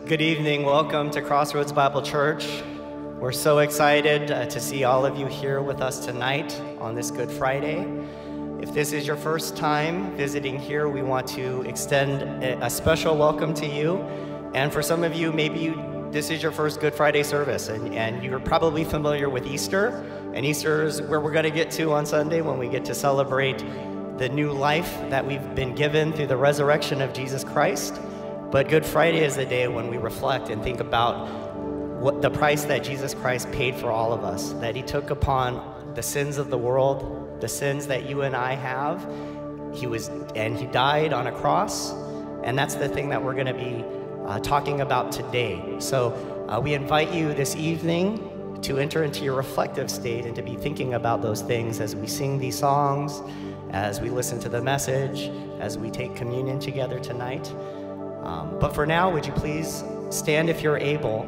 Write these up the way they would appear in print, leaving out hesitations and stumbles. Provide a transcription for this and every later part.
Good evening. Welcome to Crossroads Bible Church. We're so excited to see all of you here with us tonight on this Good Friday. If this is your first time visiting here, we want to extend a special welcome to you. And for some of you, maybe this is your first Good Friday service, and you're probably familiar with Easter. And Easter is where we're going to get to on Sunday when we get to celebrate the new life that we've been given through the resurrection of Jesus Christ. But Good Friday is the day when we reflect and think about what the price that Jesus Christ paid for all of us, that he took upon the sins of the world, the sins that you and I have. He died on a cross, and that's the thing that we're going to be talking about today. So we invite you this evening to enter into your reflective state and to be thinking about those things as we sing these songs, as we listen to the message, as we take communion together tonight. But for now, would you please stand if you're able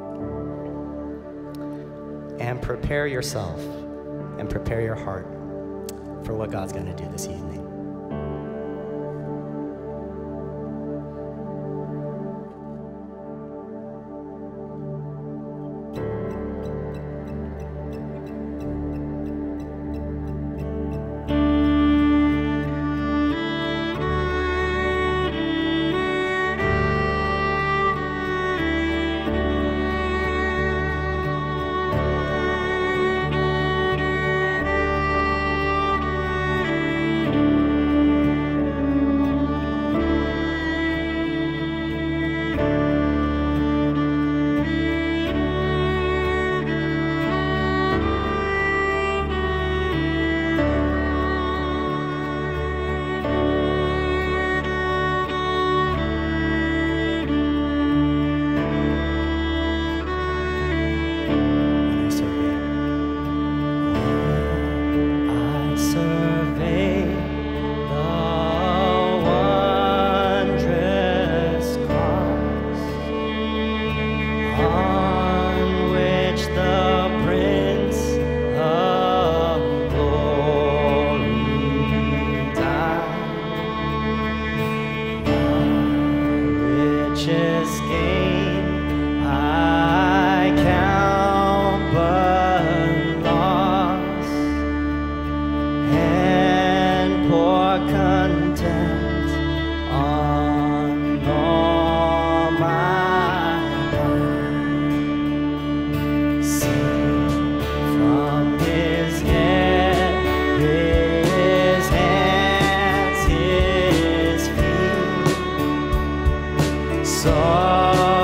and prepare yourself and prepare your heart for what God's going to do this evening. Saw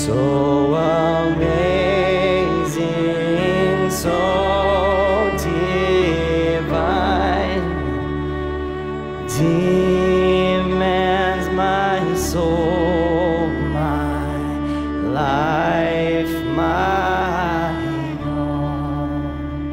So amazing, so divine, demands my soul, my life, my own.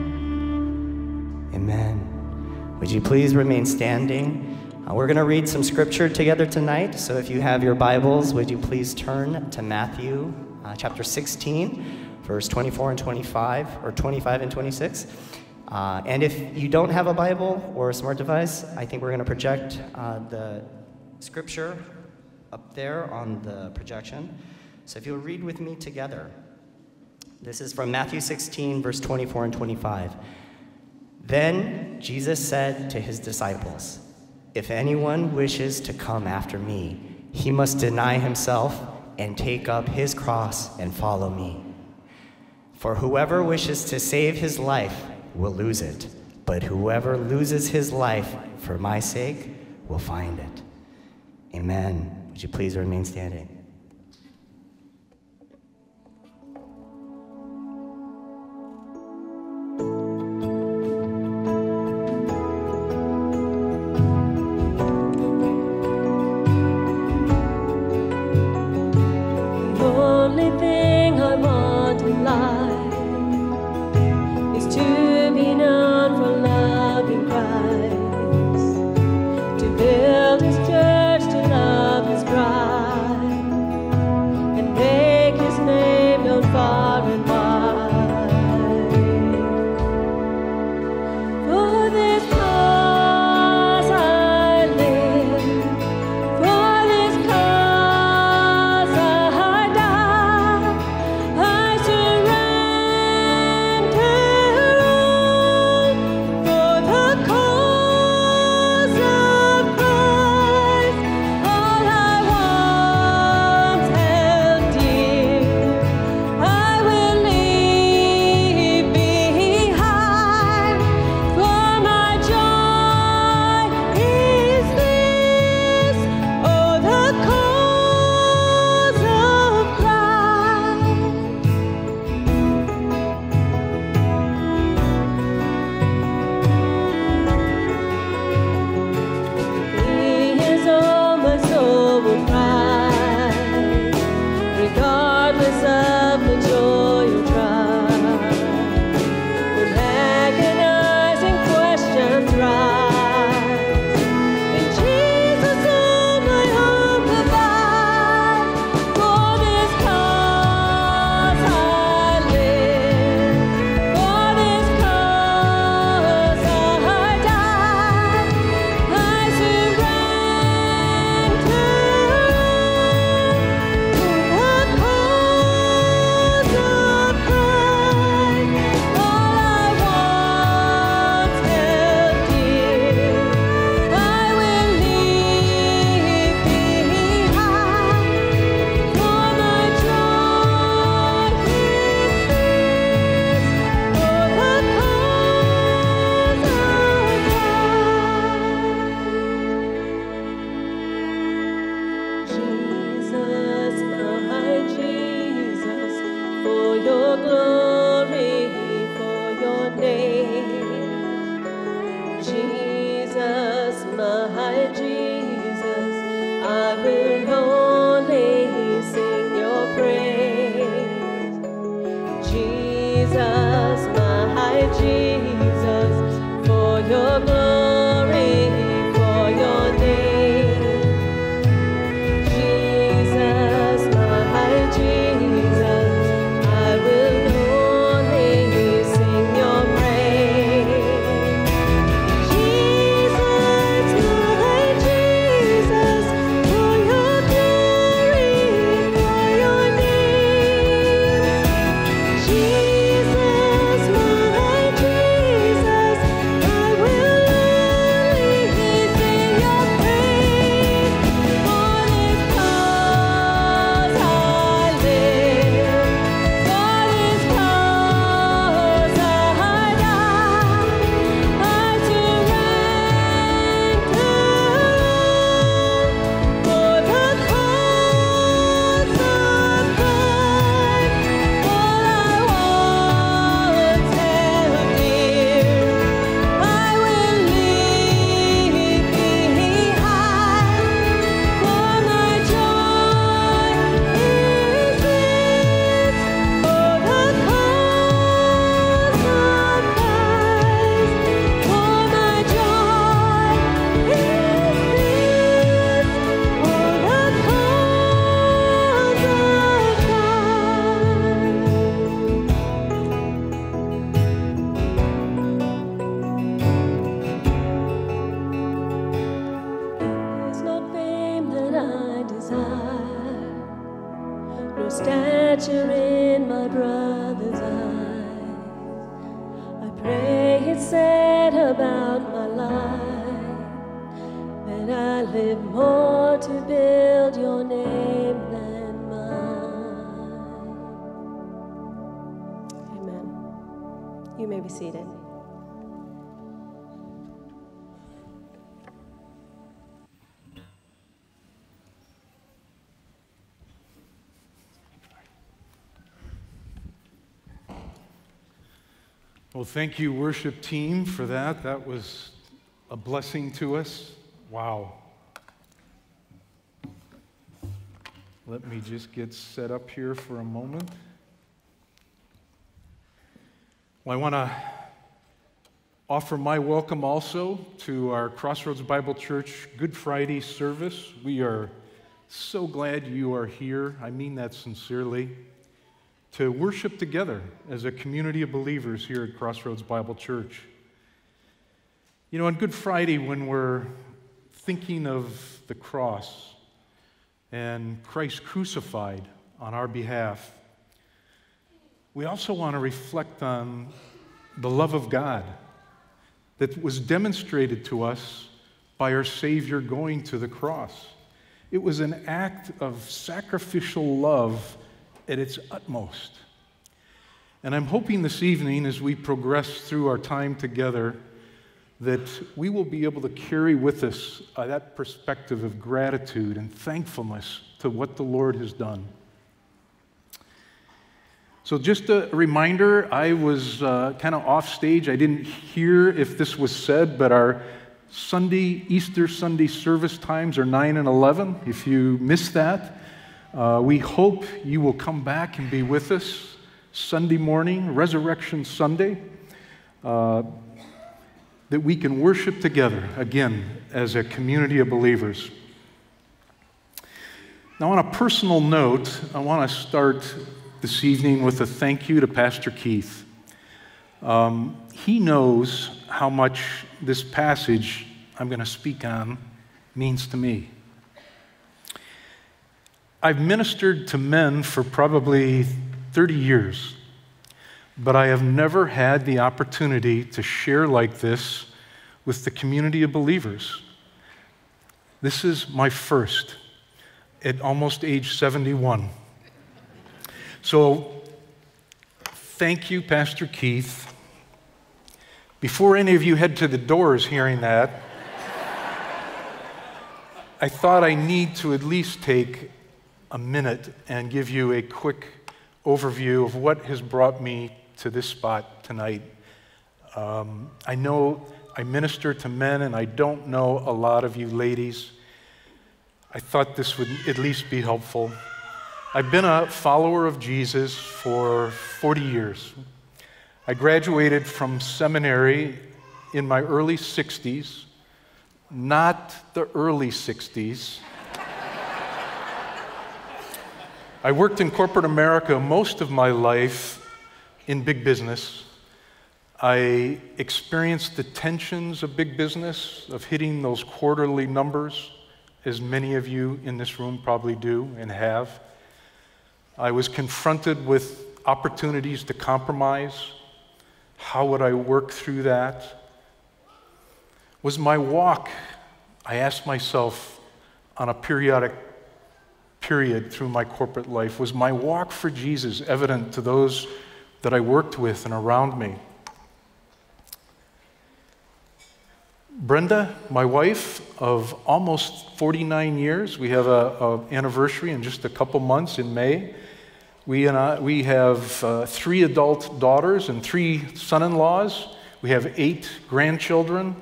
Amen. Would you please remain standing? We're going to read some scripture together tonight, so if you have your Bibles, would you please turn to Matthew chapter 16, verse 24 and 25, or 25 and 26. And if you don't have a Bible or a smart device, I think we're going to project the scripture up there on the projection. So if you'll read with me together. This is from Matthew 16, verse 24 and 25. Then Jesus said to his disciples, "If anyone wishes to come after me, he must deny himself and take up his cross and follow me. For whoever wishes to save his life will lose it, but whoever loses his life for my sake will find it." Amen. Would you please remain standing? desire, no stature in my brother's eyes. I pray it's said about my life that I live more to build your name than mine. Amen. You may be seated. Well, thank you, worship team, for that. That was a blessing to us. Wow. Let me just get set up here for a moment. Well, I want to offer my welcome also to our Crossroads Bible Church Good Friday service. We are so glad you are here. I mean that sincerely. To worship together as a community of believers here at Crossroads Bible Church. You know, on Good Friday, when we're thinking of the cross and Christ crucified on our behalf, we also want to reflect on the love of God that was demonstrated to us by our Savior going to the cross. It was an act of sacrificial love at its utmost. And I'm hoping this evening, as we progress through our time together, that we will be able to carry with us that perspective of gratitude and thankfulness to what the Lord has done. So just a reminder, I was kind of off stage. I didn't hear if this was said, but our Easter Sunday service times are 9 and 11. If you missed that, we hope you will come back and be with us Sunday morning, Resurrection Sunday, that we can worship together again as a community of believers. Now, on a personal note, I want to start this evening with a thank you to Pastor Keith. He knows how much this passage I'm going to speak on means to me. I've ministered to men for probably 30 years, but I have never had the opportunity to share like this with the community of believers. This is my first at almost age 71. So, thank you, Pastor Keith. Before any of you head to the doors hearing that, I thought I need to at least take a minute and give you a quick overview of what has brought me to this spot tonight. I know I minister to men, and I don't know a lot of you ladies. I thought this would at least be helpful. I've been a follower of Jesus for 40 years. I graduated from seminary in my early 60s, not the early 60s. I worked in corporate America most of my life in big business. I experienced the tensions of big business, of hitting those quarterly numbers, as many of you in this room probably do and have. I was confronted with opportunities to compromise. How would I work through that? Was my walk, I asked myself on a period through my corporate life, was my walk for Jesus evident to those that I worked with and around me? Brenda, my wife of almost 49 years, we have an anniversary in just a couple months in May. We have 3 adult daughters and 3 son-in-laws. We have 8 grandchildren.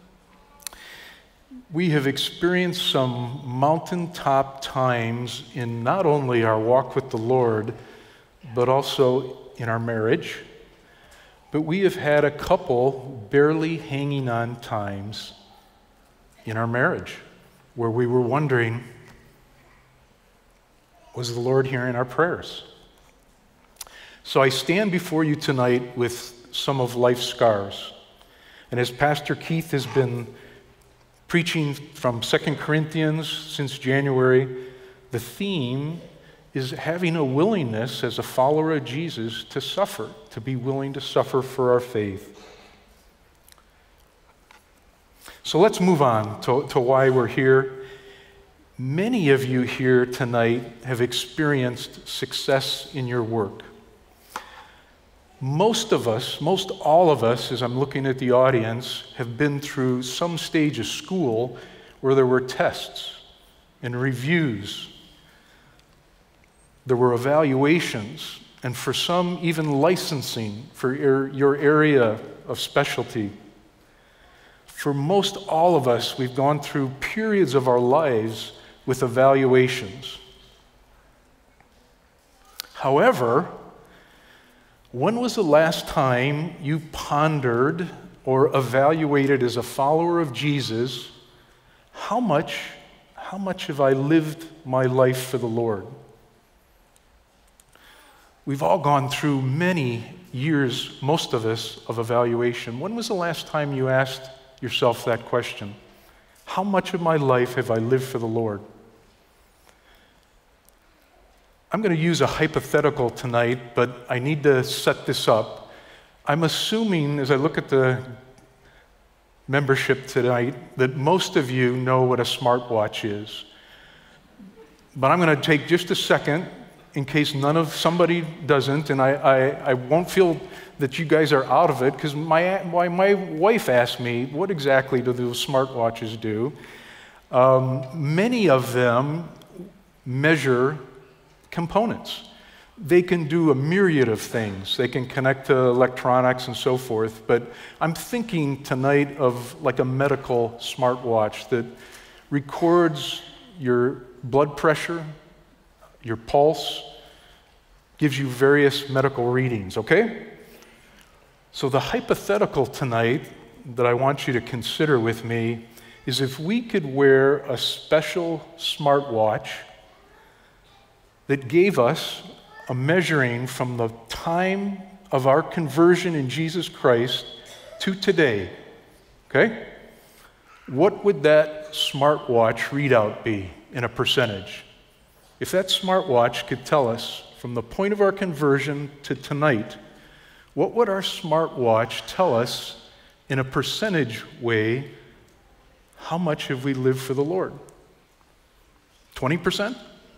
We have experienced some mountaintop times in not only our walk with the Lord, but also in our marriage. But we have had a couple barely hanging on times in our marriage where we were wondering, was the Lord hearing our prayers? So I stand before you tonight with some of life's scars. And as Pastor Keith has been preaching from 2 Corinthians since January, The theme is having a willingness as a follower of Jesus to suffer, to be willing to suffer for our faith. So let's move on to why we're here. Many of you here tonight have experienced success in your work. Most all of us, as I'm looking at the audience, have been through some stage of school where there were tests and reviews. There were evaluations, and for some, even licensing for your area of specialty. For most all of us, we've gone through periods of our lives with evaluations. However, when was the last time you pondered or evaluated as a follower of Jesus, how much have I lived my life for the Lord? We've all gone through many years, most of us, of evaluation. When was the last time you asked yourself that question? How much of my life have I lived for the Lord? I'm going to use a hypothetical tonight, but I need to set this up. I'm assuming, as I look at the membership tonight, that most of you know what a smartwatch is. But I'm going to take just a second in case somebody doesn't, and I won't feel that you guys are out of it, because my wife asked me, what exactly do those smartwatches do? Many of them measure components. They can do a myriad of things. They can connect to electronics and so forth, but I'm thinking tonight of like a medical smartwatch that records your blood pressure, your pulse, gives you various medical readings, okay? So the hypothetical tonight that I want you to consider with me is if we could wear a special smartwatch that gave us a measuring from the time of our conversion in Jesus Christ to today, okay? What would that smartwatch readout be in a percentage? If that smartwatch could tell us from the point of our conversion to tonight, what would our smartwatch tell us in a percentage way? How much have we lived for the Lord? 20%?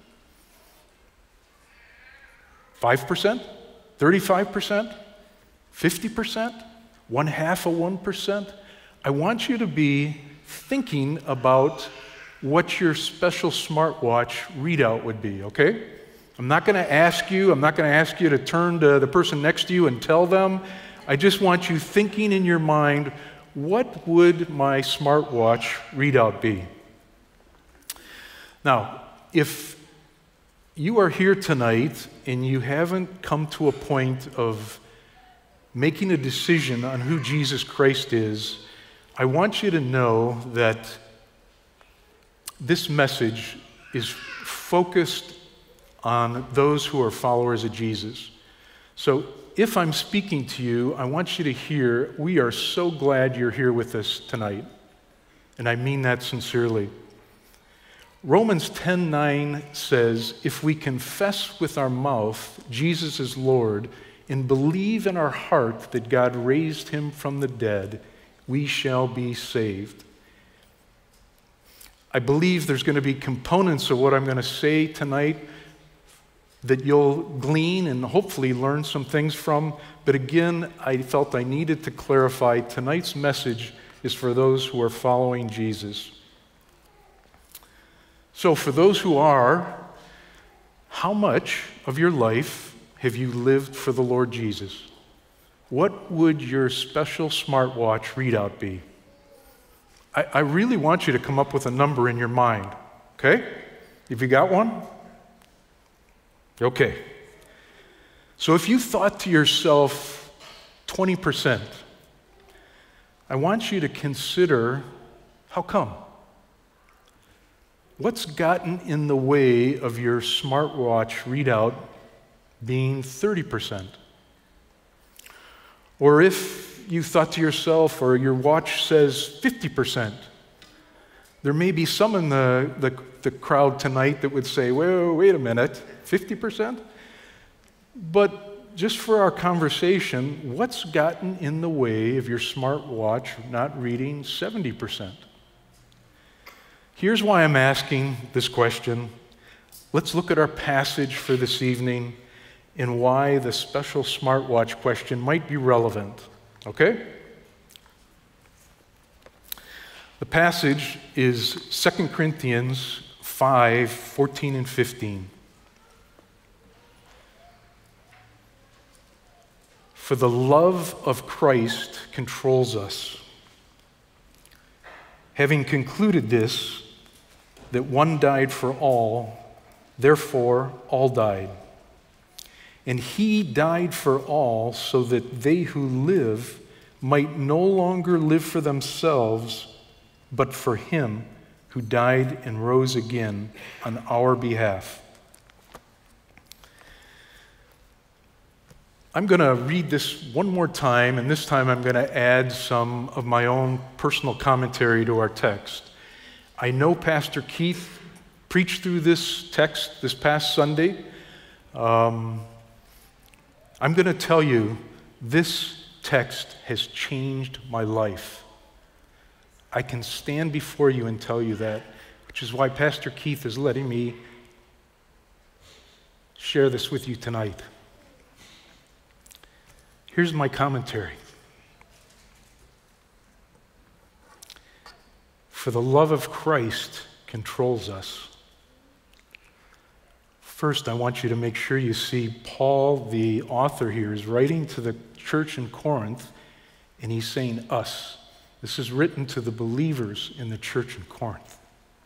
5%? 35%? 50%? 0.5%? I want you to be thinking about what your special smartwatch readout would be, okay? I'm not going to ask you to turn to the person next to you and tell them. I just want you thinking in your mind, what would my smartwatch readout be? Now, if you are here tonight and you haven't come to a point of making a decision on who Jesus Christ is, I want you to know that this message is focused on those who are followers of Jesus. So if I'm speaking to you, I want you to hear, we are so glad you're here with us tonight. And I mean that sincerely. Romans 10:9 says, if we confess with our mouth Jesus is Lord and believe in our heart that God raised him from the dead, we shall be saved. I believe there's going to be components of what I'm going to say tonight that you'll glean and hopefully learn some things from. But again, I felt I needed to clarify tonight's message is for those who are following Jesus. So for those who are, how much of your life have you lived for the Lord Jesus? What would your special smartwatch readout be? I really want you to come up with a number in your mind, okay? Have you got one? Okay. So if you thought to yourself 20%, I want you to consider, how come? What's gotten in the way of your smartwatch readout being 30%? Or if you thought to yourself, or your watch says 50%, There may be some in the crowd tonight that would say, wait a minute, 50%? But just for our conversation, what's gotten in the way of your smartwatch not reading 70%? Here's why I'm asking this question. Let's look at our passage for this evening and why the special smartwatch question might be relevant, okay? The passage is 2 Corinthians 5, 14 and 15. For the love of Christ controls us, having concluded this, that one died for all, therefore all died. And he died for all so that they who live might no longer live for themselves, but for him who died and rose again on our behalf. I'm going to read this one more time, and this time I'm going to add some of my own personal commentary to our text. I know Pastor Keith preached through this text this past Sunday. I'm going to tell you, this text has changed my life. I can stand before you and tell you that, which is why Pastor Keith is letting me share this with you tonight. Here's my commentary. For the love of Christ controls us. First, I want you to make sure you see Paul, the author here, is writing to the church in Corinth, and he's saying us. This is written to the believers in the church in Corinth.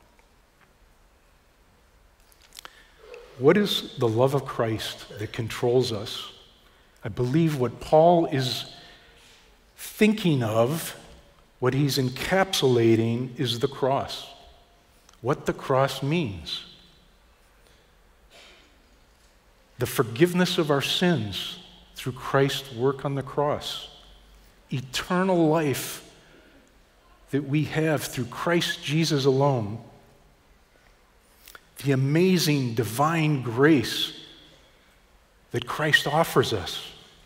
What is the love of Christ that controls us? I believe what Paul is thinking of, what he's encapsulating, is the cross. What the cross means. The forgiveness of our sins through Christ's work on the cross. Eternal life that we have through Christ Jesus alone. The amazing divine grace that Christ offers us.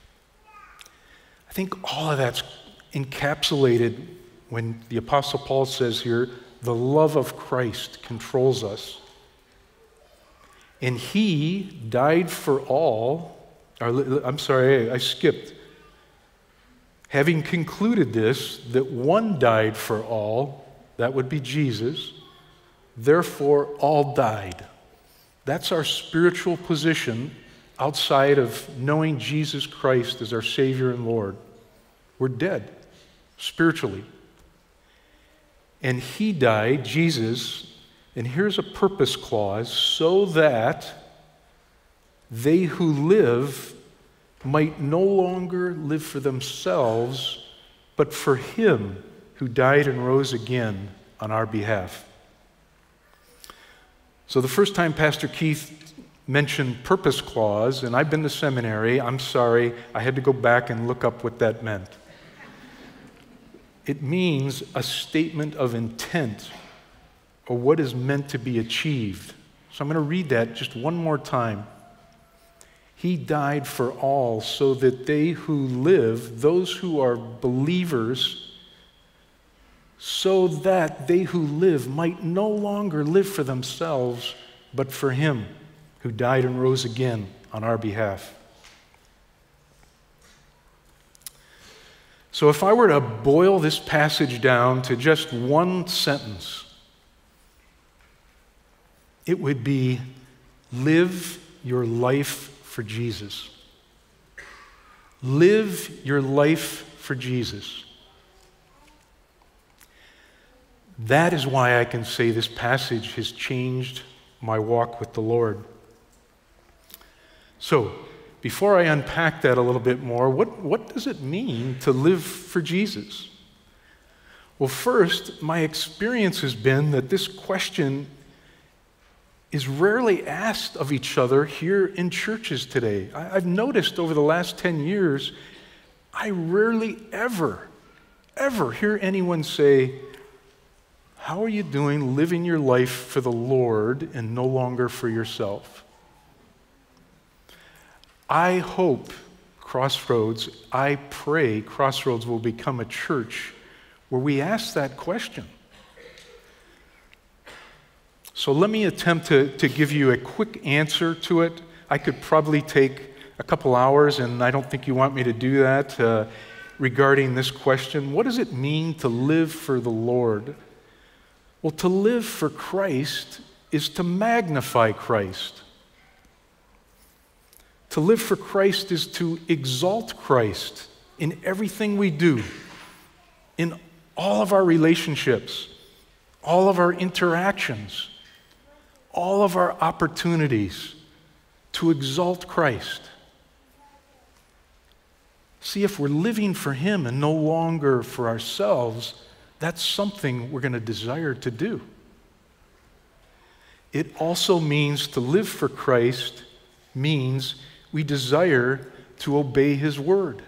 I think all of that's encapsulated when the Apostle Paul says here, the love of Christ controls us. And he died for all, I'm sorry, I skipped. Having concluded this, that one died for all, that would be Jesus, therefore all died. That's our spiritual position outside of knowing Jesus Christ as our Savior and Lord. We're dead, spiritually. And he died, Jesus, and here's a purpose clause, so that they who live might no longer live for themselves, but for him who died and rose again on our behalf. So the first time Pastor Keith mentioned purpose clause, and I've been to seminary, I'm sorry, I had to go back and look up what that meant. It means a statement of intent or what is meant to be achieved. So I'm going to read that just one more time. He died for all so that they who live, those who are believers, so that they who live might no longer live for themselves, but for him who died and rose again on our behalf. So if I were to boil this passage down to just one sentence, it would be, live your life for Jesus. Live your life for Jesus. That is why I can say this passage has changed my walk with the Lord. So, before I unpack that a little bit more, what does it mean to live for Jesus? Well, first, my experience has been that this question is rarely asked of each other here in churches today. I've noticed over the last 10 years, I rarely ever hear anyone say, How are you doing living your life for the Lord and no longer for yourself? I hope I pray Crossroads will become a church where we ask that question. So let me attempt to give you a quick answer to it. I could probably take a couple hours, and I don't think you want me to do that, regarding this question. What does it mean to live for the Lord? Well, to live for Christ is to magnify Christ. To live for Christ is to exalt Christ in everything we do, in all of our relationships, all of our interactions, all of our opportunities to exalt Christ. See, if we're living for Him and no longer for ourselves, that's something we're going to desire to do. It also means to live for Christ means we desire to obey His word.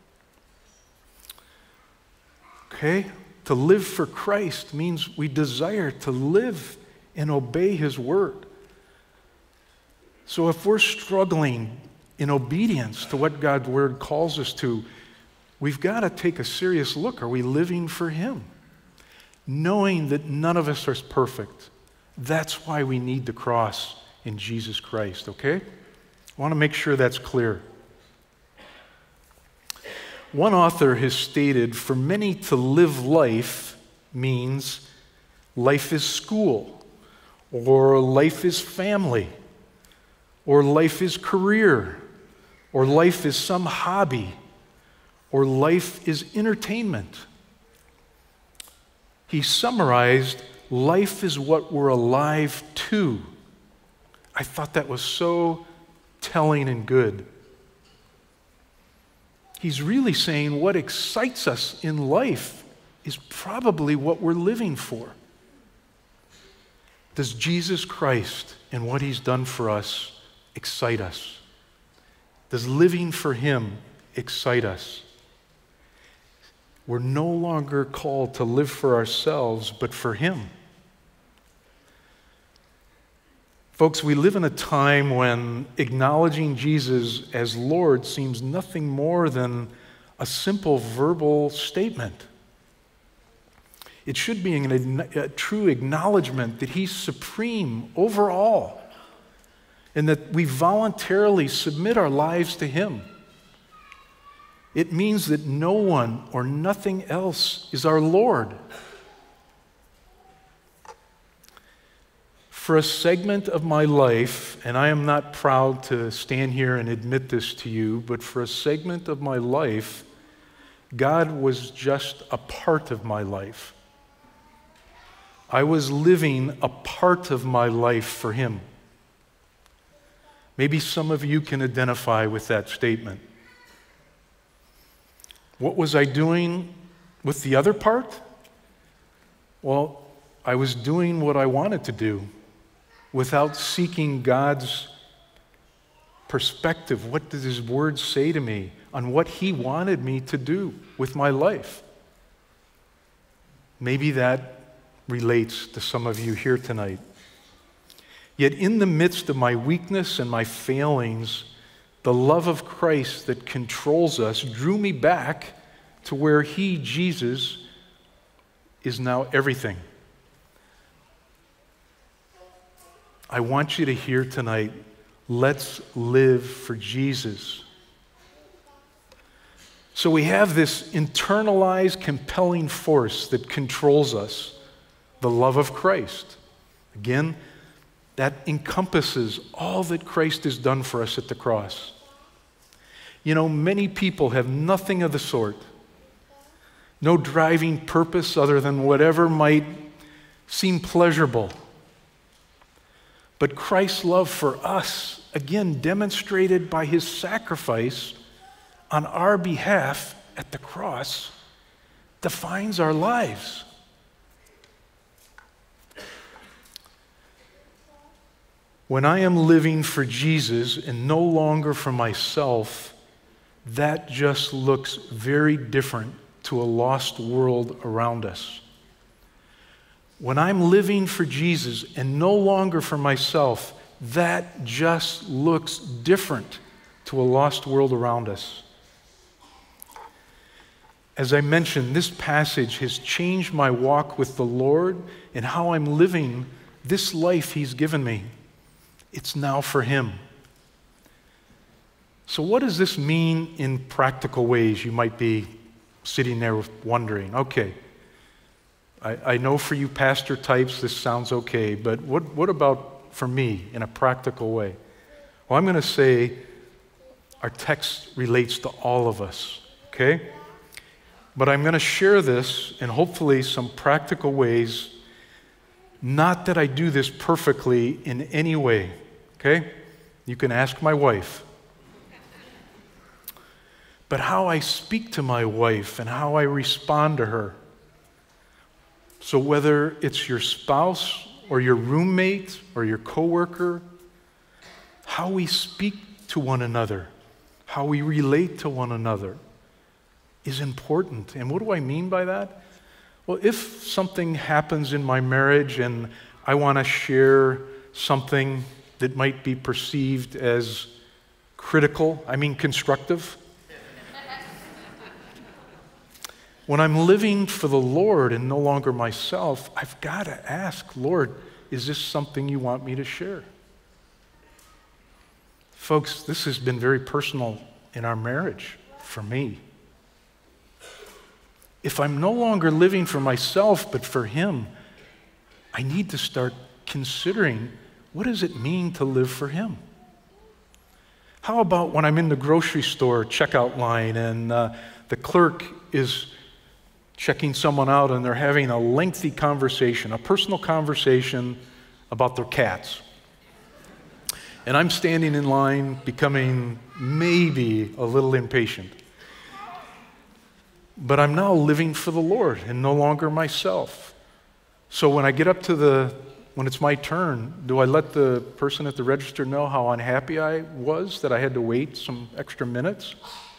Okay? To live for Christ means we desire to live and obey His word. So if we're struggling in obedience to what God's word calls us to, we've got to take a serious look. Are we living for Him? Knowing that none of us are perfect. That's why we need the cross in Jesus Christ, okay? I want to make sure that's clear. One author has stated, for many to live life means life is school, or life is family, or life is career, or life is some hobby, or life is entertainment. He summarized, life is what we're alive to. I thought that was so telling and good. He's really saying what excites us in life is probably what we're living for. Does Jesus Christ and what He's done for us excite us? Does living for Him excite us? We're no longer called to live for ourselves, but for Him. Folks, we live in a time when acknowledging Jesus as Lord seems nothing more than a simple verbal statement. It should be a true acknowledgement that He's supreme over all, and that we voluntarily submit our lives to Him. It means that no one or nothing else is our Lord. For a segment of my life, and I am not proud to stand here and admit this to you, but for a segment of my life, God was just a part of my life. I was living a part of my life for Him. Maybe some of you can identify with that statement. What was I doing with the other part? Well, I was doing what I wanted to do without seeking God's perspective. What does His word say to me on what He wanted me to do with my life? Maybe that relates to some of you here tonight. Yet in the midst of my weakness and my failings, the love of Christ that controls us drew me back to where He, Jesus, is now everything. I want you to hear tonight, let's live for Jesus. So we have this internalized, compelling force that controls us, the love of Christ. Again, that encompasses all that Christ has done for us at the cross. You know, many people have nothing of the sort. No driving purpose other than whatever might seem pleasurable. But Christ's love for us, again demonstrated by His sacrifice on our behalf at the cross, defines our lives. When I am living for Jesus and no longer for myself, that just looks very different to a lost world around us. When I'm living for Jesus and no longer for myself, that just looks different to a lost world around us. As I mentioned, this passage has changed my walk with the Lord and how I'm living this life He's given me. It's now for Him. So what does this mean in practical ways? You might be sitting there wondering, okay, I know for you pastor types this sounds okay, but what about for me in a practical way? Well, I'm going to say our text relates to all of us, okay? But I'm going to share this in hopefully some practical ways, not that I do this perfectly in any way, okay? You can ask my wife. But how I speak to my wife and how I respond to her. So whether it's your spouse or your roommate or your coworker, how we speak to one another, how we relate to one another is important. And what do I mean by that? Well, if something happens in my marriage and I want to share something that might be perceived as critical, constructive. When I'm living for the Lord and no longer myself, I've got to ask, Lord, is this something you want me to share? Folks, this has been very personal in our marriage for me. If I'm no longer living for myself but for Him, I need to start considering, what does it mean to live for Him? How about when I'm in the grocery store checkout line and the clerk is checking someone out and they're having a lengthy conversation, a personal conversation about their cats. And I'm standing in line, becoming maybe a little impatient. But I'm now living for the Lord and no longer myself. So when I get up to when it's my turn, do I let the person at the register know how unhappy I was that I had to wait some extra minutes?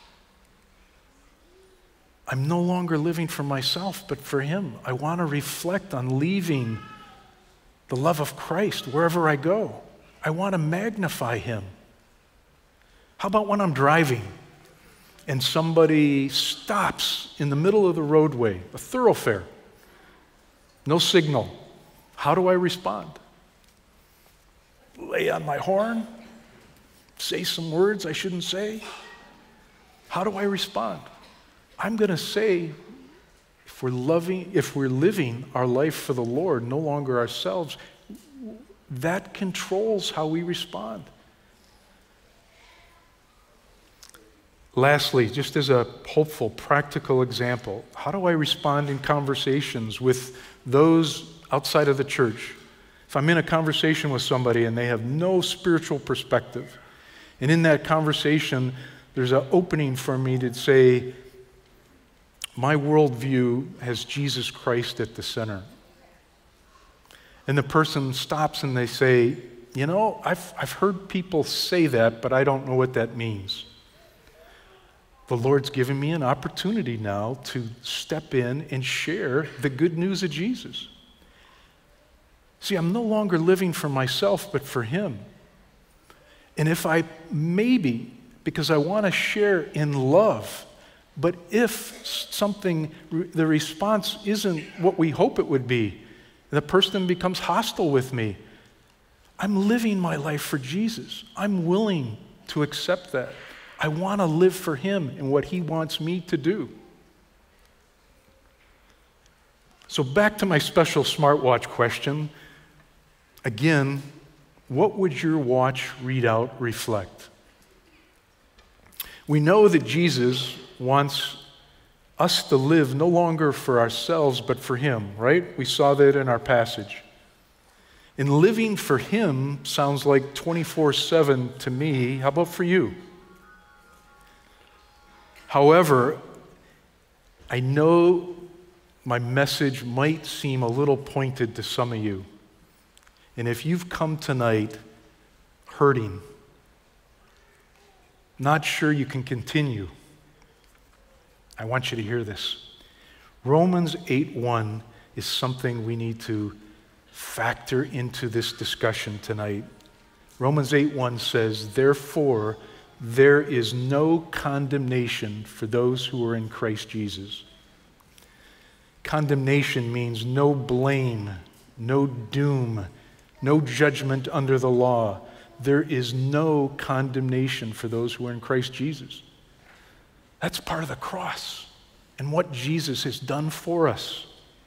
I'm no longer living for myself, but for Him. I want to reflect on leaving the love of Christ wherever I go. I want to magnify Him. How about when I'm driving and somebody stops in the middle of the roadway, a thoroughfare, no signal? How do I respond? Lay on my horn? Say some words I shouldn't say? How do I respond? I'm going to say, if we're living our life for the Lord, no longer ourselves, that controls how we respond. Lastly, just as a hopeful, practical example, how do I respond in conversations with those outside of the church? If I'm in a conversation with somebody and they have no spiritual perspective, and in that conversation, there's an opening for me to say, my worldview has Jesus Christ at the center. And the person stops and they say, I've heard people say that, but I don't know what that means. The Lord's given me an opportunity now to step in and share the good news of Jesus. See, I'm no longer living for myself, but for Him. And if maybe, because I want to share in love, but if the response isn't what we hope it would be, the person becomes hostile with me, I'm living my life for Jesus. I'm willing to accept that. I want to live for Him and what He wants me to do. So back to my special smartwatch question. Again, what would your watch readout reflect? We know that Jesus wants us to live no longer for ourselves, but for Him, right? We saw that in our passage. And living for Him sounds like 24/7 to me. How about for you? However, I know my message might seem a little pointed to some of you. And if you've come tonight hurting, not sure you can continue, I want you to hear this. Romans 8:1 is something we need to factor into this discussion tonight. Romans 8:1 says, "Therefore, there is no condemnation for those who are in Christ Jesus." Condemnation means no blame, no doom, no judgment under the law. There is no condemnation for those who are in Christ Jesus. That's part of the cross and what Jesus has done for us.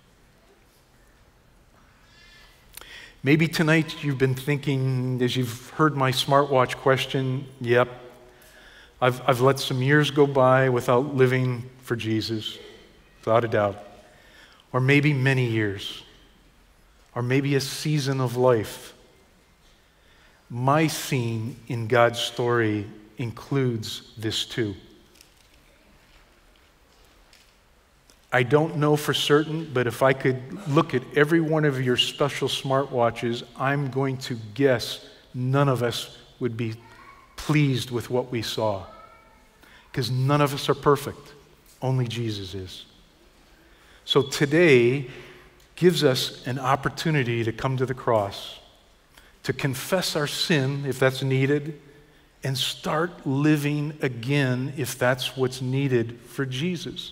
Maybe tonight you've been thinking, as you've heard my smartwatch question, yep, I've let some years go by without living for Jesus, without a doubt. Or maybe many years, or maybe a season of life. My scene in God's story includes this too. I don't know for certain, but if I could look at every one of your special smartwatches, I'm going to guess none of us would be pleased with what we saw. Because none of us are perfect. Only Jesus is. So today gives us an opportunity to come to the cross, to confess our sin if that's needed, and start living again if that's what's needed for Jesus.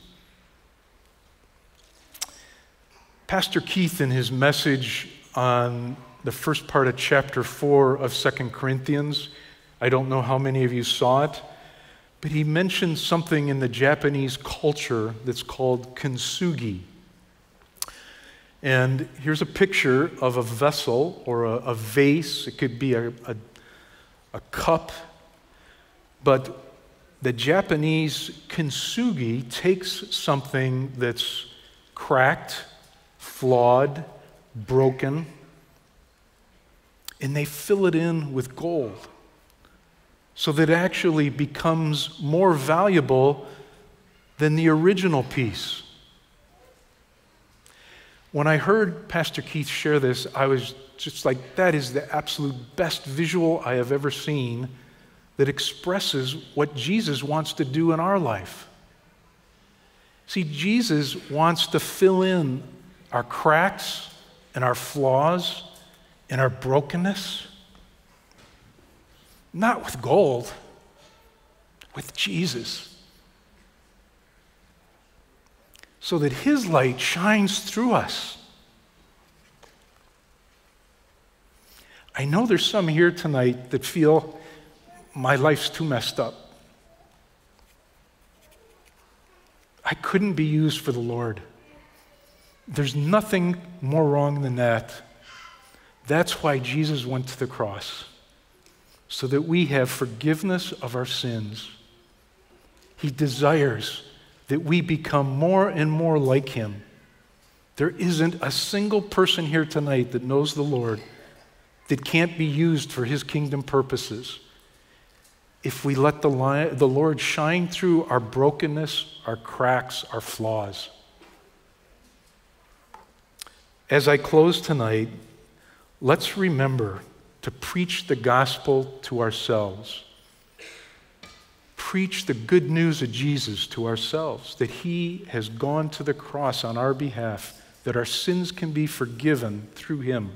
Pastor Keith, in his message on the first part of chapter 4 of 2 Corinthians, I don't know how many of you saw it, but he mentioned something in the Japanese culture that's called kintsugi. And here's a picture of a vessel or a vase. It could be a cup. But the Japanese kintsugi takes something that's cracked, flawed, broken, and they fill it in with gold so that it actually becomes more valuable than the original piece. When I heard Pastor Keith share this, I was just like, that is the absolute best visual I have ever seen that expresses what Jesus wants to do in our life. See, Jesus wants to fill in our cracks and our flaws and our brokenness, not with gold, with Jesus, so that his light shines through us. I know there's some here tonight that feel my life's too messed up. I couldn't be used for the Lord. There's nothing more wrong than that. That's why Jesus went to the cross, so that we have forgiveness of our sins. He desires that we become more and more like him. There isn't a single person here tonight that knows the Lord that can't be used for his kingdom purposes if we let the Lord shine through our brokenness, our cracks, our flaws. As I close tonight, let's remember to preach the gospel to ourselves. Preach the good news of Jesus to ourselves, that he has gone to the cross on our behalf, that our sins can be forgiven through him.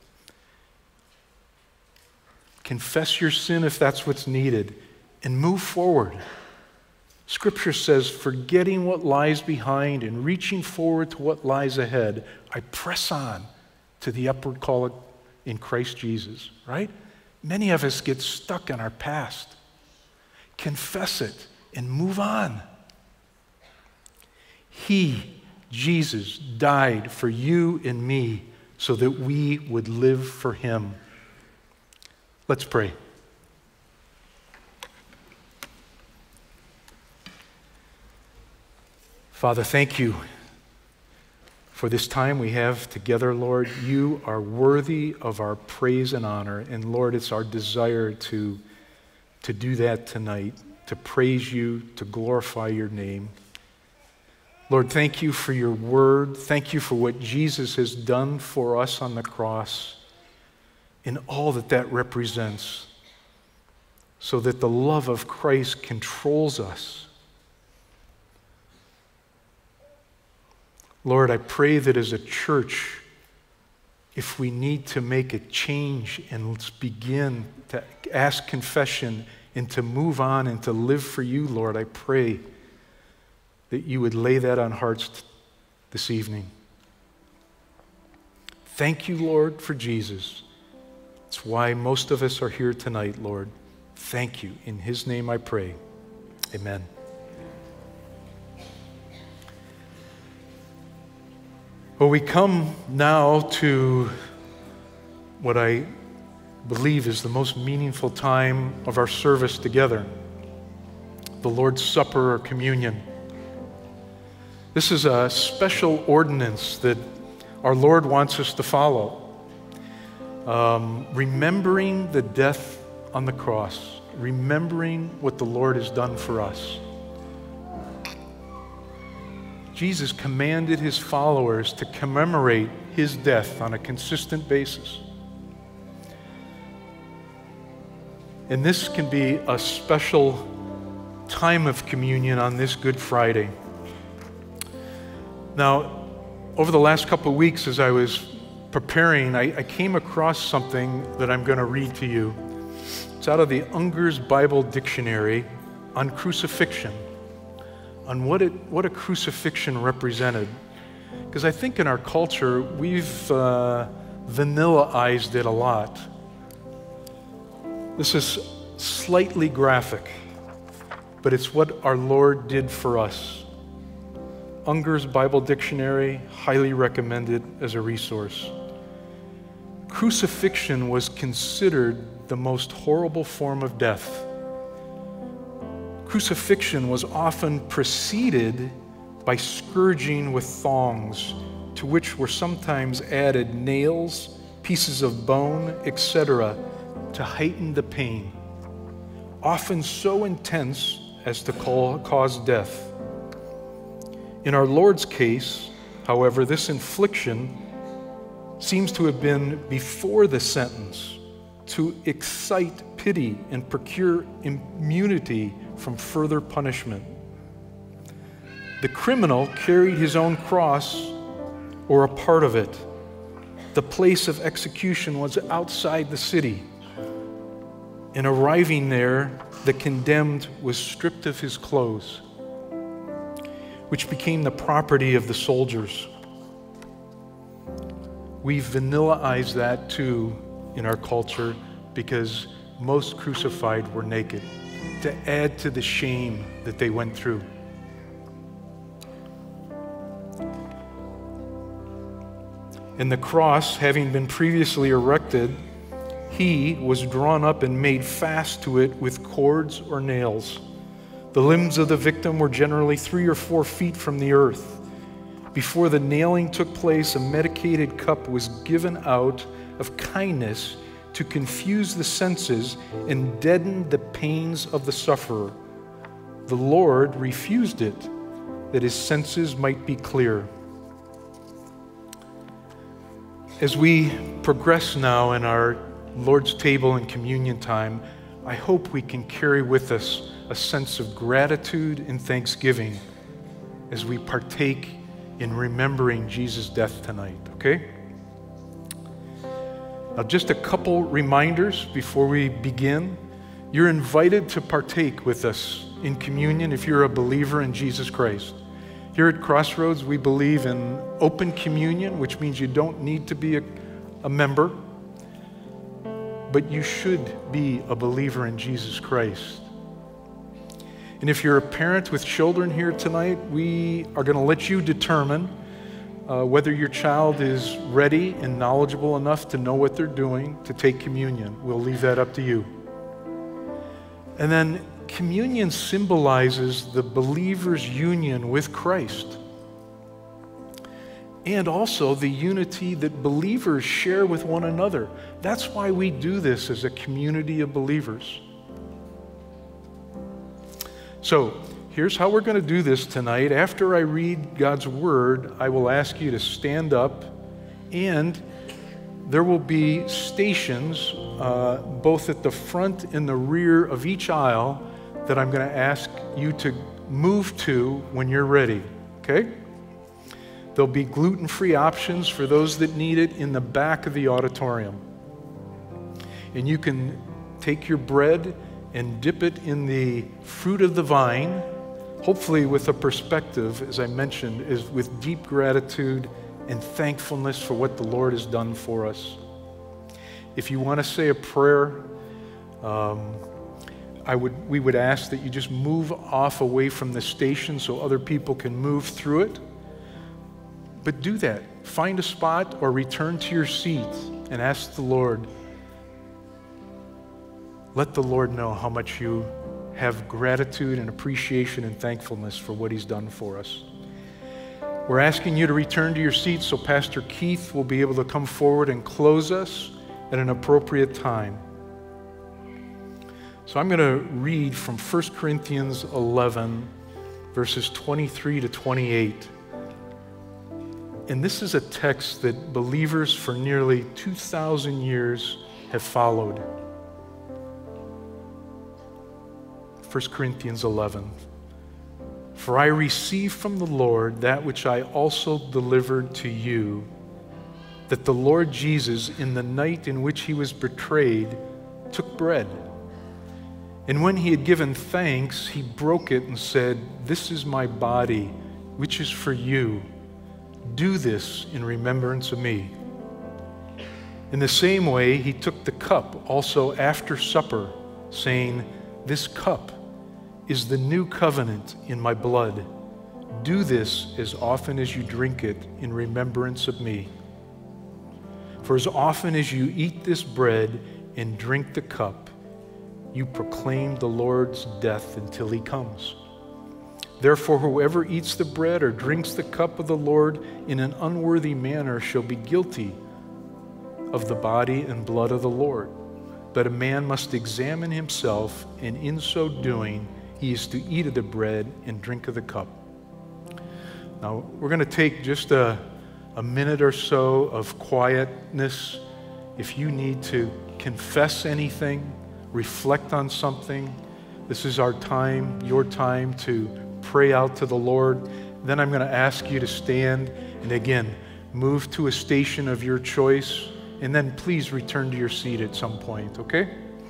Confess your sin if that's what's needed, and move forward. Scripture says, forgetting what lies behind and reaching forward to what lies ahead, I press on to the upward call in Christ Jesus, right? Many of us get stuck in our past. Confess it and move on. He, Jesus, died for you and me so that we would live for him. Let's pray. Father, thank you for this time we have together, Lord. You are worthy of our praise and honor. And Lord, it's our desire to do that tonight, to praise you, to glorify your name. Lord, thank you for your word. Thank you for what Jesus has done for us on the cross and all that that represents, so that the love of Christ controls us. Lord, I pray that as a church, if we need to make a change and let's begin to ask confession and to move on and to live for you, Lord, I pray that you would lay that on hearts this evening. Thank you, Lord, for Jesus. That's why most of us are here tonight, Lord. Thank you. In his name I pray. Amen. Well, we come now to what I believe is the most meaningful time of our service together, the Lord's Supper or communion. This is a special ordinance that our Lord wants us to follow. Remembering the death on the cross, remembering what the Lord has done for us. Jesus commanded his followers to commemorate his death on a consistent basis. And this can be a special time of communion on this Good Friday. Now, over the last couple of weeks as I was preparing, I came across something that I'm going to read to you. It's out of the Unger's Bible Dictionary on crucifixion, on what a crucifixion represented. Because I think in our culture, we've vanilla-ized it a lot. This is slightly graphic, but it's what our Lord did for us. Unger's Bible Dictionary, highly recommended as a resource. Crucifixion was considered the most horrible form of death. Crucifixion was often preceded by scourging with thongs, to which were sometimes added nails, pieces of bone, etc., to heighten the pain, often so intense as to cause death. In our Lord's case, however, this infliction seems to have been before the sentence to excite pity and procure immunity from further punishment. The criminal carried his own cross or a part of it. The place of execution was outside the city. And arriving there, the condemned was stripped of his clothes, which became the property of the soldiers. We've vanilla-ized that too in our culture because most crucified were naked, to add to the shame that they went through. And the cross, having been previously erected, he was drawn up and made fast to it with cords or nails. The limbs of the victim were generally 3 or 4 feet from the earth. Before the nailing took place, a medicated cup was given out of kindness to confuse the senses and deaden the pains of the sufferer. The Lord refused it, that his senses might be clear. As we progress now in our Lord's table and communion time, I hope we can carry with us a sense of gratitude and thanksgiving as we partake in remembering Jesus' death tonight, okay? Now, just a couple reminders before we begin. You're invited to partake with us in communion if you're a believer in Jesus Christ. Here at Crossroads, we believe in open communion, which means you don't need to be a member, but you should be a believer in Jesus Christ. And if you're a parent with children here tonight, we are going to let you determine whether your child is ready and knowledgeable enough to know what they're doing to take communion. We'll leave that up to you. And then communion symbolizes the believer's union with Christ, and also the unity that believers share with one another. That's why we do this as a community of believers. So, here's how we're going to do this tonight. After I read God's Word, I will ask you to stand up, and there will be stations both at the front and the rear of each aisle that I'm going to ask you to move to when you're ready, okay? There'll be gluten-free options for those that need it in the back of the auditorium. And you can take your bread and dip it in the fruit of the vine, hopefully with a perspective, as I mentioned, is with deep gratitude and thankfulness for what the Lord has done for us. If you want to say a prayer, we would ask that you just move off away from the station so other people can move through it. But do that. Find a spot or return to your seat and ask the Lord. Let the Lord know how much you have gratitude and appreciation and thankfulness for what He's done for us. We're asking you to return to your seats so Pastor Keith will be able to come forward and close us at an appropriate time. So I'm going to read from 1 Corinthians 11, verses 23 to 28. And this is a text that believers for nearly 2,000 years have followed. 1 Corinthians 11. For I received from the Lord that which I also delivered to you, that the Lord Jesus, in the night in which He was betrayed, took bread. And when He had given thanks, He broke it and said, "This is my body, which is for you. Do this in remembrance of me." In the same way, He took the cup also after supper, saying, "This cup is the new covenant in my blood. Do this as often as you drink it in remembrance of me. For as often as you eat this bread and drink the cup, you proclaim the Lord's death until He comes. Therefore, whoever eats the bread or drinks the cup of the Lord in an unworthy manner shall be guilty of the body and blood of the Lord. But a man must examine himself, and in so doing, he is to eat of the bread and drink of the cup." Now, we're going to take just a minute or so of quietness. If you need to confess anything, reflect on something, this is our time, your time to pray out to the Lord. Then I'm going to ask you to stand and again, move to a station of your choice, and then please return to your seat at some point, okay?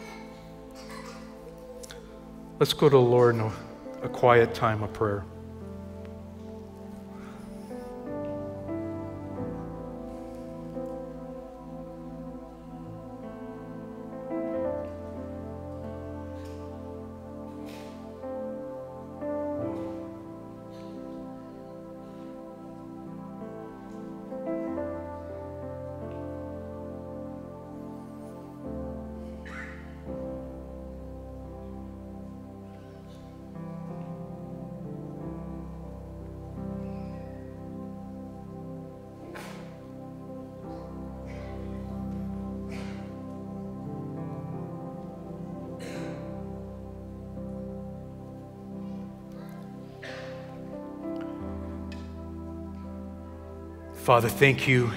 Let's go to the Lord in a quiet time of prayer. Father, thank you,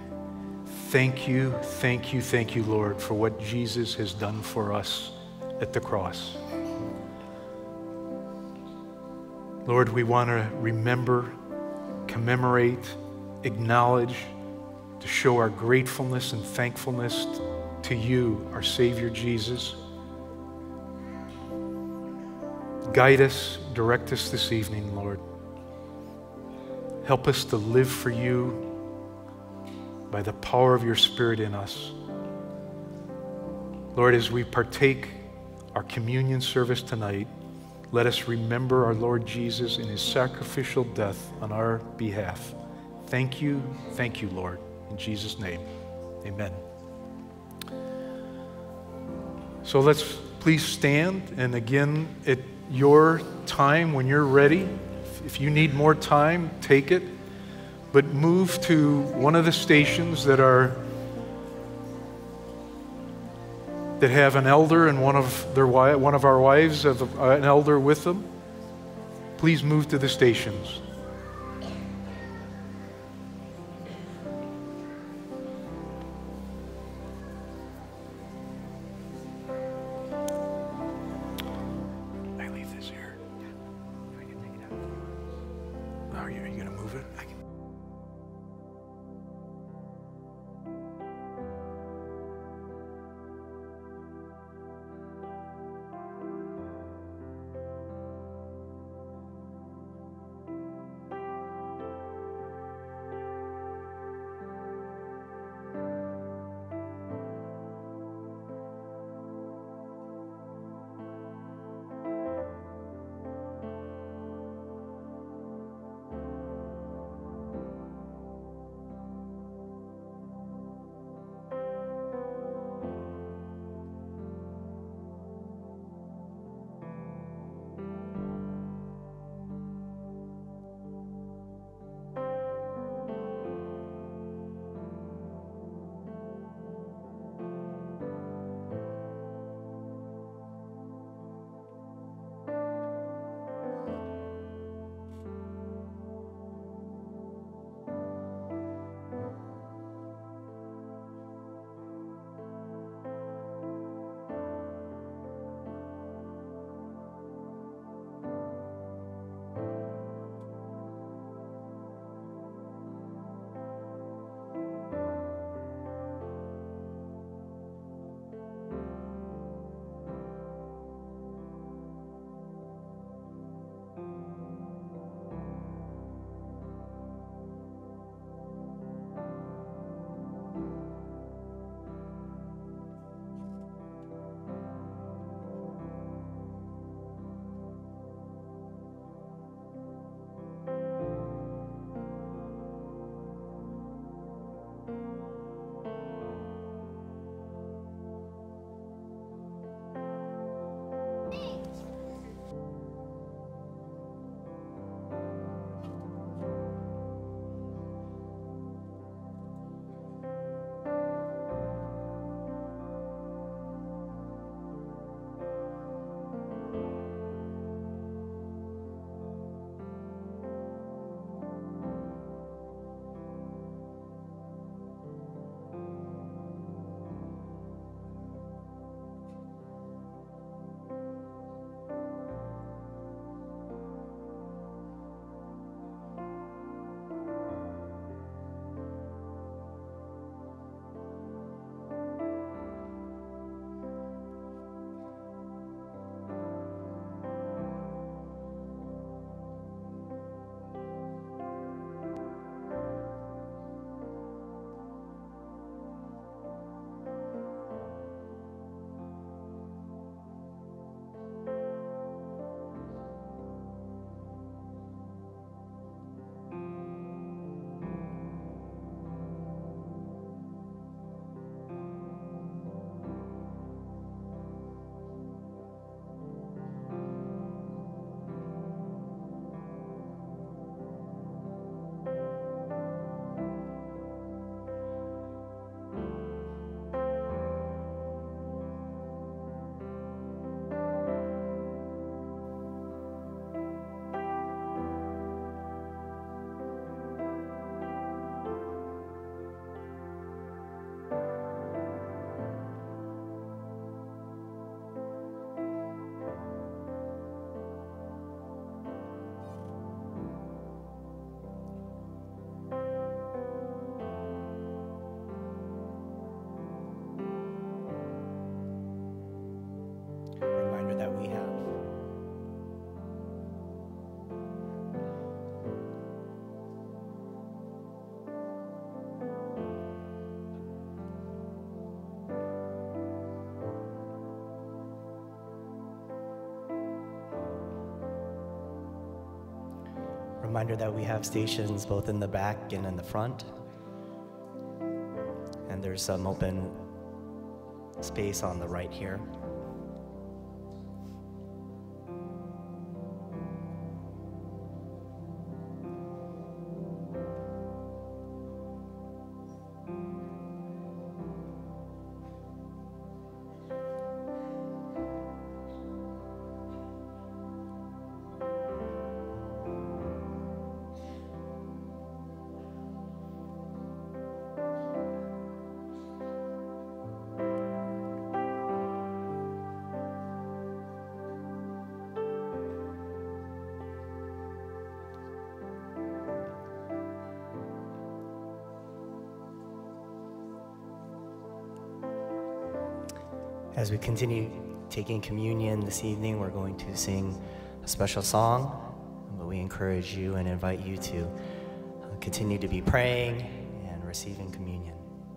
Lord, for what Jesus has done for us at the cross. Lord, we want to remember, commemorate, acknowledge, to show our gratefulness and thankfulness to you, our Savior Jesus. Guide us, direct us this evening, Lord. Help us to live for you by the power of your Spirit in us. Lord, as we partake our communion service tonight, let us remember our Lord Jesus and his sacrificial death on our behalf. Thank you, Lord. In Jesus' name, amen. So let's please stand, and again, at your time, when you're ready, if you need more time, take it, but move to one of the stations that have an elder and one of our wives have an elder with them. Please move to the stations. I leave this here. I can take it out. Are you going to move it? I can. reminder that we have stations both in the back and in the front. And there's some open space on the right here. As we continue taking communion this evening, we're going to sing a special song, but we encourage you and invite you to continue to be praying and receiving communion.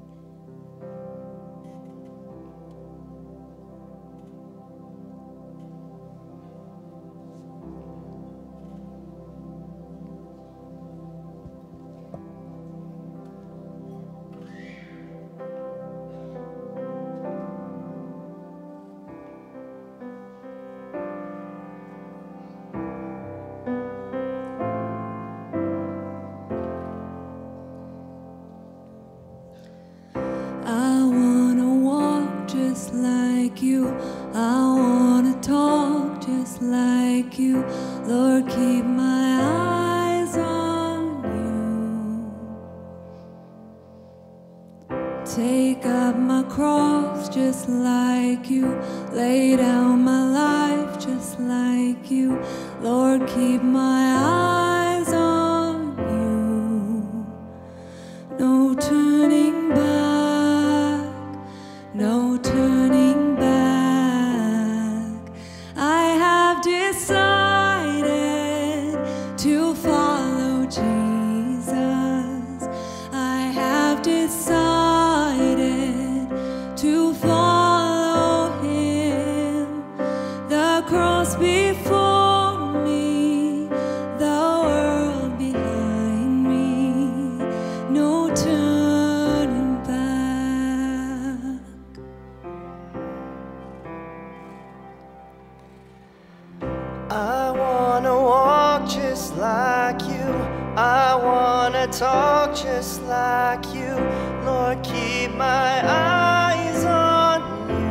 Take up my cross just like you. Lay down my life just like you. Lord, keep my eyes on you. No turning back, no turning back. I have decided to follow Jesus. I have decided to follow him. The cross before me, the world behind me, no turning back. I wanna walk just like you. I wanna talk just like you. Lord, keep my eyes on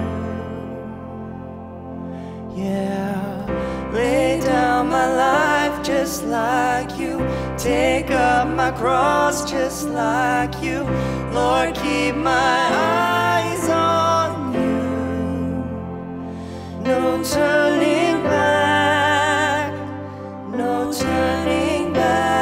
you. Yeah, lay down my life just like you. Take up my cross just like you. Lord, keep my eyes on you. No turning back, no turning back.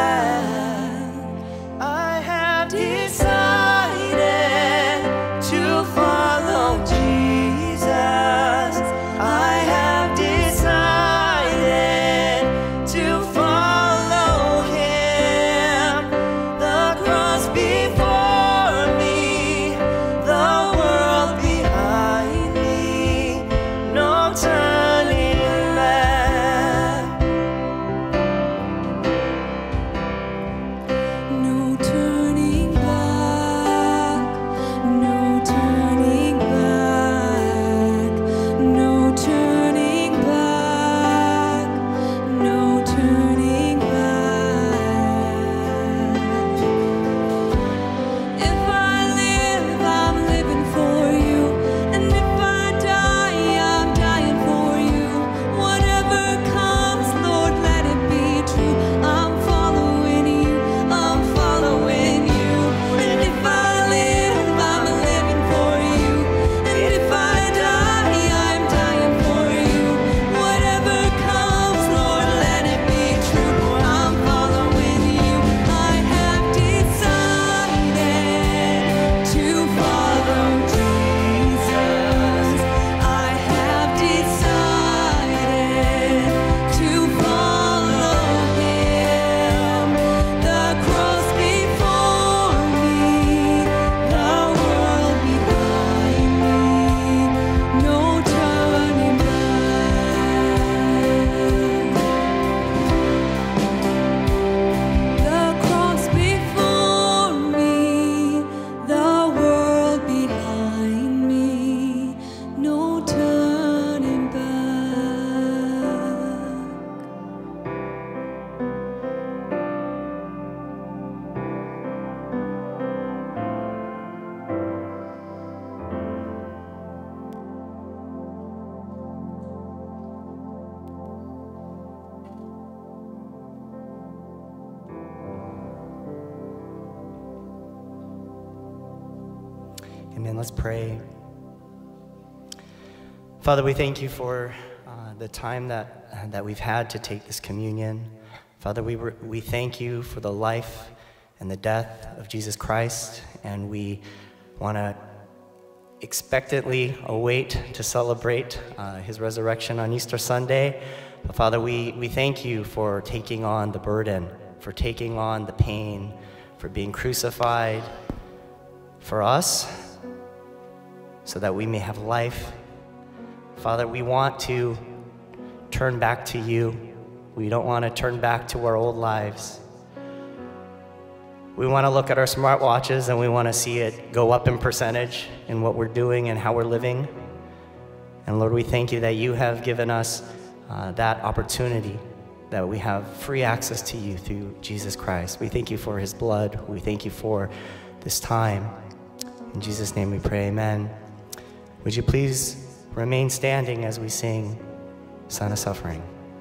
I have decided to follow Jesus. I have decided to follow him. The cross before me, the world behind me, no turning Amen. Let's pray. Father, we thank you for the time that we've had to take this communion. Father, we thank you for the life and the death of Jesus Christ, and we want to expectantly await to celebrate his resurrection on Easter Sunday. But Father, we thank you for taking on the burden, for taking on the pain, for being crucified for us so that we may have life. Father, we want to turn back to you. We don't want to turn back to our old lives. We want to look at our smartwatches and we want to see it go up in percentage in what we're doing and how we're living. And Lord, we thank you that you have given us that opportunity, that we have free access to you through Jesus Christ. We thank you for his blood. We thank you for this time. In Jesus' name we pray, amen. Would you please remain standing as we sing Son of Suffering?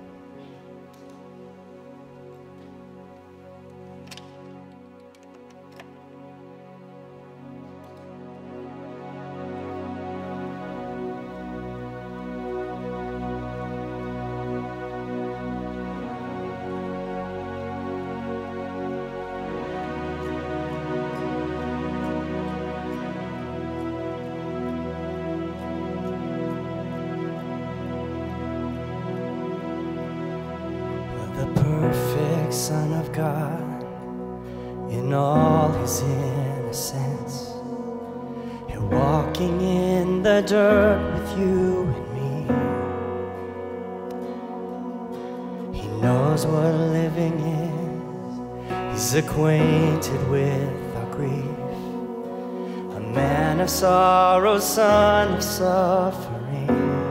Son of God, in all his innocence, and walking in the dirt with you and me. He knows what living is, he's acquainted with our grief. A man of sorrow, son of suffering,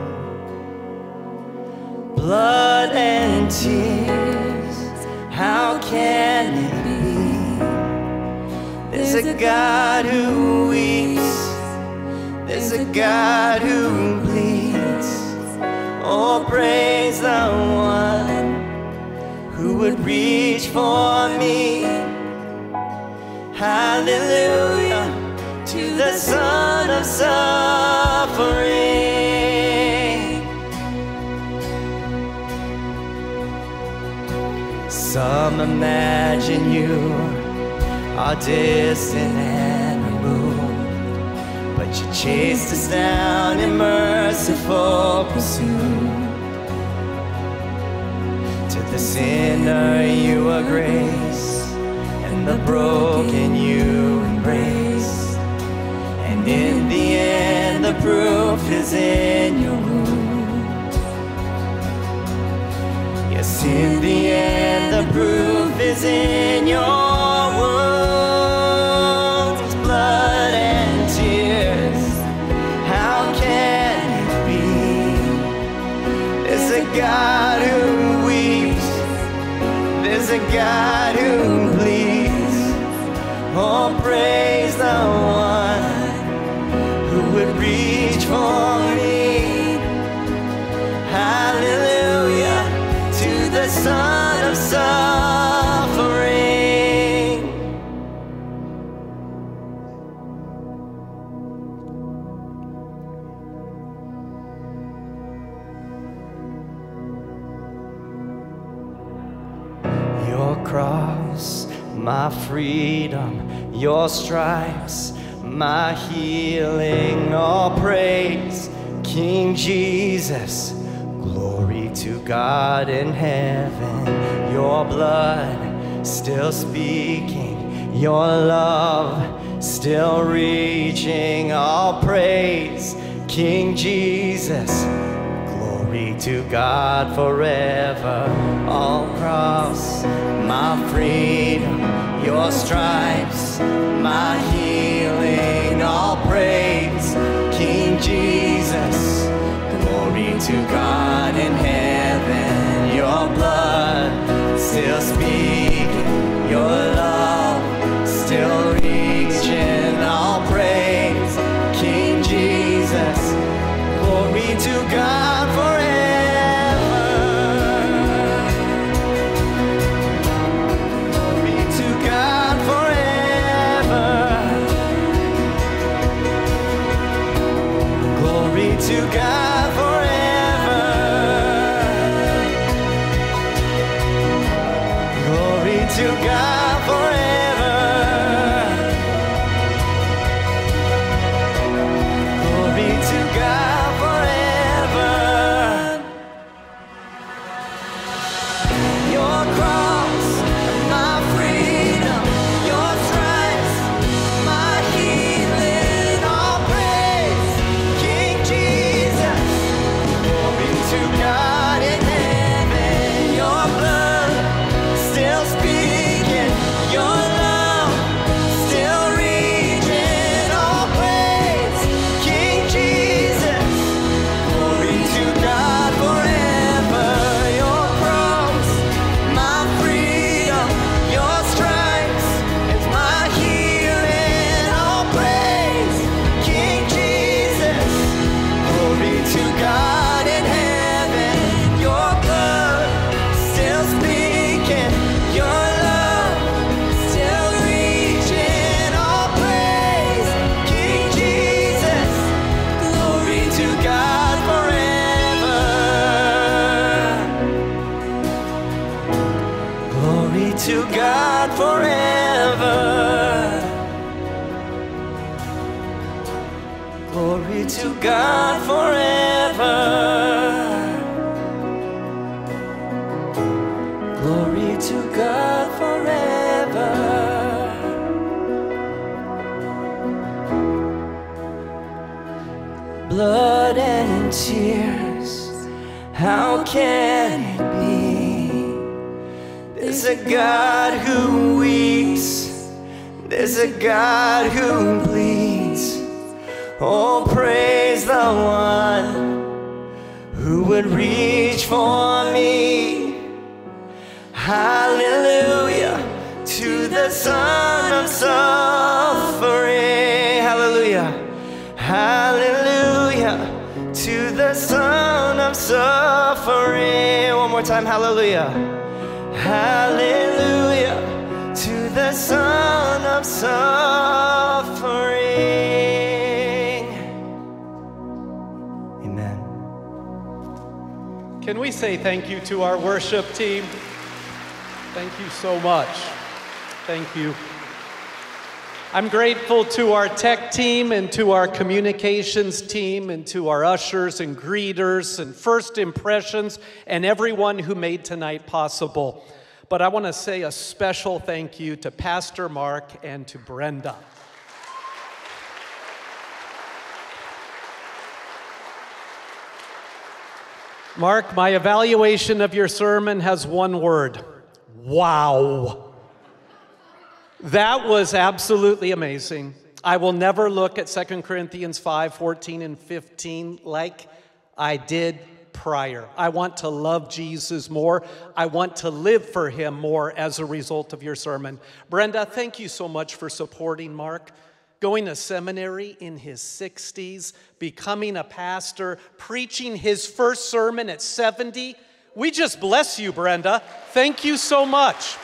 blood and tears. How can it be? There's a God who weeps, there's a God who bleeds. Oh, praise the one who would reach for me. Hallelujah to the Son of Suffering. Some imagine you are distant and removed, but you chased us down in merciful pursuit. To the sinner you are grace, and the broken you embrace. And in the end the proof is in your wound. Yes, in the end the proof is in your wounds. Blood and tears, how can it be? There's a God who weeps, there's a God who bleeds. Oh, praise the one who would reach for me. Hallelujah to the Son of Suffering. Your cross, my freedom, your stripes, my healing, all praise, King Jesus. Glory to God in heaven, your blood still speaking, your love still reaching, all praise, King Jesus. Glory to God forever, all cross, my freedom, your stripes, my healing, all praise, King Jesus. Glory to God in heaven, your blood still speaking, your love still reaching, all praise, King Jesus. Glory to God forever. Glory to God forever. God forever. Glory to God forever. Your cross, my freedom, your stripes, my healing, all praise, King Jesus. Glory to God in heaven, your blood still speaking, your love still reaching, all praise, King Jesus. Glory to God forever, your cross, my freedom, your stripes, it's my healing, all praise, King Jesus. Glory to God in heaven, your blood still speaking, your love still reaching, all praise, King Jesus. Glory to God forever. Glory to God forever. Glory to God forever. Glory to God forever. Blood and tears, how can it be? There's a God who weeps, there's a God who bleeds. Oh, praise the one who would reach for me. Hallelujah to the Son of suffering. Hallelujah. Hallelujah to the Son of suffering. One more time, hallelujah. Hallelujah to the Son of suffering. Amen. Can we say thank you to our worship team? Thank you so much. Thank you. I'm grateful to our tech team and to our communications team and to our ushers and greeters and first impressions and everyone who made tonight possible. But I want to say a special thank you to Pastor Mark and to Brenda. Mark, my evaluation of your sermon has one word: wow. That was absolutely amazing. I will never look at 2 Corinthians 5:14 and 15 like I did prior. I want to love Jesus more. I want to live for him more as a result of your sermon. Brenda, thank you so much for supporting Mark. Going to seminary in his 60s, becoming a pastor, preaching his first sermon at 70. We just bless you, Brenda. Thank you so much.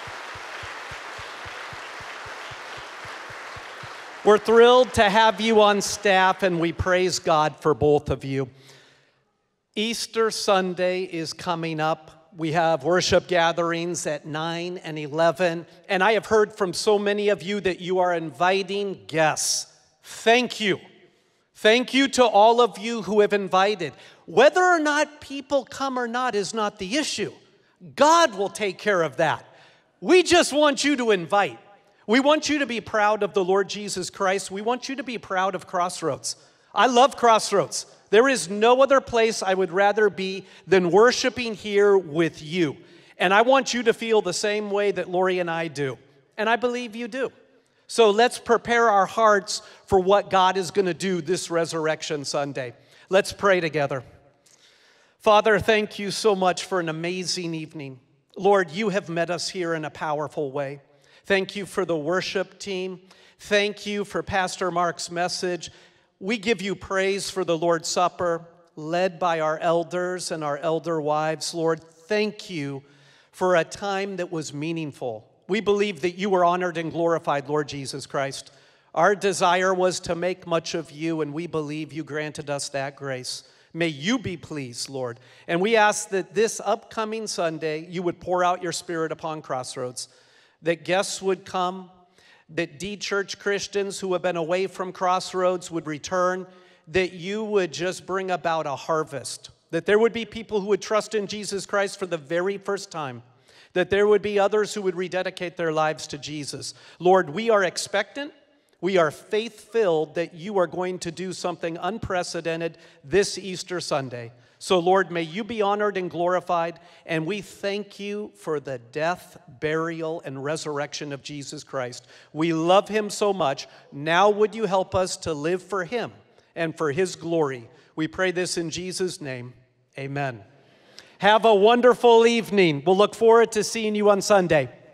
We're thrilled to have you on staff, and we praise God for both of you. Easter Sunday is coming up. We have worship gatherings at 9 and 11, and I have heard from so many of you that you are inviting guests. Thank you. Thank you to all of you who have invited. Whether or not people come or not is not the issue. God will take care of that. We just want you to invite. We want you to be proud of the Lord Jesus Christ. We want you to be proud of Crossroads. I love Crossroads. There is no other place I would rather be than worshiping here with you. And I want you to feel the same way that Lori and I do. And I believe you do. So let's prepare our hearts for what God is going to do this Resurrection Sunday. Let's pray together. Father, thank you so much for an amazing evening. Lord, you have met us here in a powerful way. Thank you for the worship team. Thank you for Pastor Mark's message. We give you praise for the Lord's Supper, led by our elders and our elder wives. Lord, thank you for a time that was meaningful. We believe that you were honored and glorified, Lord Jesus Christ. Our desire was to make much of you, and we believe you granted us that grace. May you be pleased, Lord. And we ask that this upcoming Sunday, you would pour out your Spirit upon Crossroads. that guests would come, that D-Church Christians who have been away from Crossroads would return, that you would just bring about a harvest, that there would be people who would trust in Jesus Christ for the very first time, that there would be others who would rededicate their lives to Jesus. Lord, we are expectant, we are faith-filled that you are going to do something unprecedented this Easter Sunday. So, Lord, may you be honored and glorified, and we thank you for the death, burial, and resurrection of Jesus Christ. We love him so much. Now would you help us to live for him and for his glory? We pray this in Jesus' name. Amen. Have a wonderful evening. We'll look forward to seeing you on Sunday.